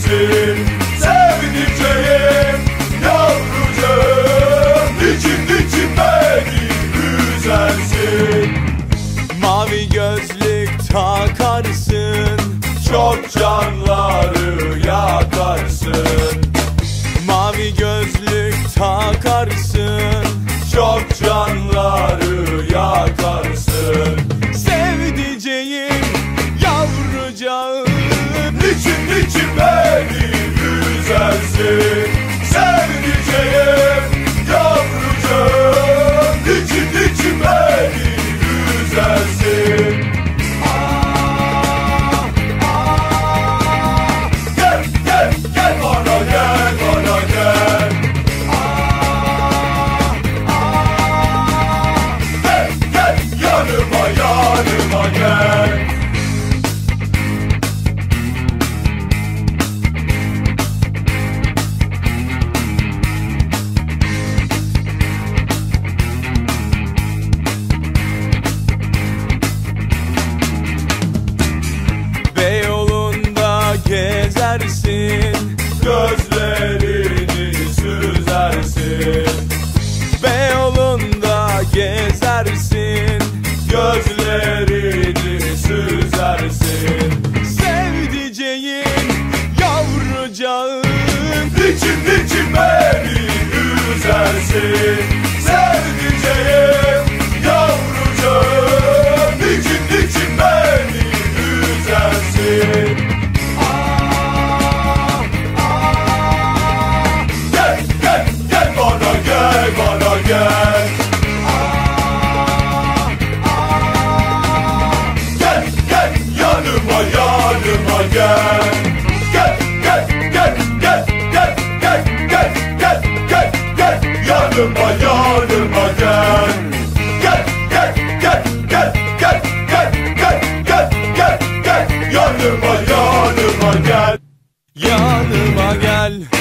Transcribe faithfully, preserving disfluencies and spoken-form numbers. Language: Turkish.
güzelsin, sevdiceğim, yavrucağım, için için beni güzelsin. Mavi gözlük takarsın, Çok canları yakarsın. mavi gözlük takarsın, Çok canları yakarsın. sevdiceğim, yavrucağım. Niçin niçin beni güzelsin, sevdiceğim, yavrucağım, niçin niçin beni güzelsin. Ah, ah. Gel gel gel bana, gel bana gel. Ah, ah. Gel gel yanıma, yanıma gel. Beyoğlu'nda gezersin, Gözlerini süzersin, Beyoğlu'nda gezersin, gözlerini süzersin. sevdiceğim, yavrucağım. Niçin niçin beni üzersin, sevdiceğim, yavrucağım, niçin niçin beni üzersin. Ah, ah. Gel gel gel bana, gel bana gel. Ah, ah. Gel gel yanıma, yanıma gel. Gel gel gel gel gel gel gel gel gel gel yanıma, yanıma gel. Gel gel gel gel gel gel gel gel gel gel yanıma, yanıma gel. Yanıma gel.